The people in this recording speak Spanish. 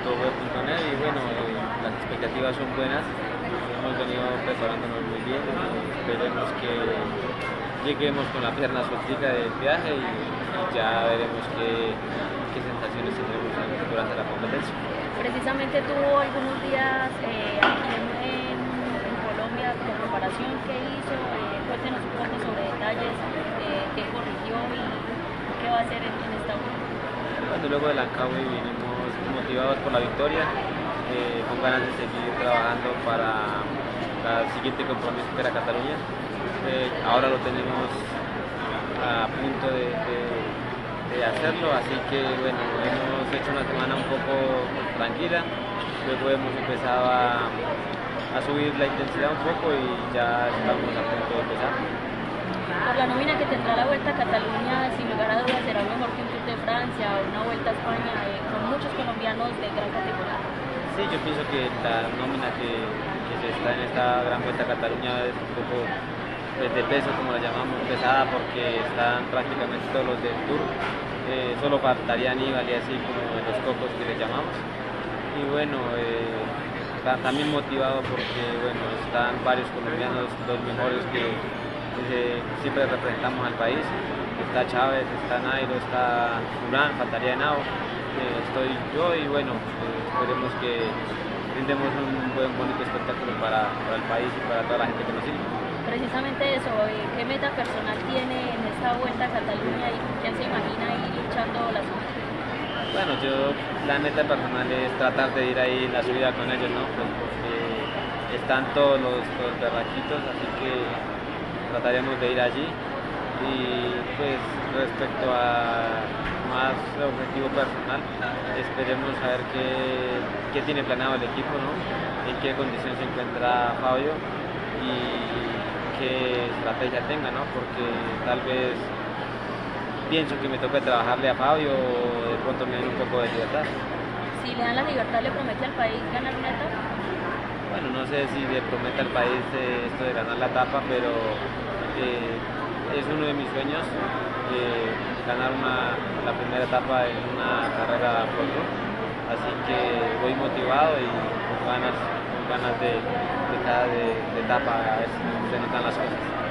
www.net y bueno, las expectativas son buenas, hemos venido preparándonos muy bien, esperemos que lleguemos con la pierna sueltica del viaje y ya veremos qué sensaciones tendremos durante la competencia. Precisamente tuvo algunos días aquí en Colombia de preparación. ¿Qué hizo? Cuéntenos un poco sobre detalles, qué corrigió y qué va a hacer en esta última. Bueno, luego de Langkawi vinimos motivados por la victoria, con ganas de seguir trabajando para el siguiente compromiso que era Cataluña. Ahora lo tenemos a punto de hacerlo, así que bueno, hemos hecho una semana un poco tranquila, luego hemos empezado a subir la intensidad un poco y ya estamos a punto de empezar. Por la nómina que tendrá la Vuelta a Cataluña, sin lugar a dudas será mejor que un Tour de Francia o una Vuelta a España, con muchos colombianos de gran categoría. Sí, yo pienso que la nómina que se está en esta gran Vuelta a Cataluña es un poco de peso, como la llamamos, pesada, porque están prácticamente todos los del Tour. Solo faltaría Aníbal y así como los cocos que le llamamos. Y bueno, también motivado porque bueno, están varios colombianos, los mejores que siempre representamos al país. Está Chávez, está Nairo, está Urán, faltaría Henao, estoy yo y bueno, esperemos que brindemos un bonito espectáculo para el país y para toda la gente que nos sigue. Precisamente eso, ¿qué meta personal tiene en esta Vuelta a Cataluña y con quién se imagina ir luchando la subida? Bueno, la meta personal es tratar de ir ahí en la subida con ellos, ¿no? Pues porque están todos los berraquitos, así que trataremos de ir allí. Y pues respecto a más objetivo personal, esperemos saber qué tiene planeado el equipo, ¿no? En qué condición se encuentra Fabio y qué estrategia tenga, ¿no? Porque tal vez pienso que me toca trabajarle a Fabio o de pronto me den un poco de libertad. Si le dan la libertad, ¿le promete al país ganar una etapa? Bueno, no sé si le promete al país esto de ganar la etapa, pero es uno de mis sueños, ganar la primera etapa en una carrera Pro Tour. Así que voy motivado y con ganas de cada etapa a ver si se notan las cosas.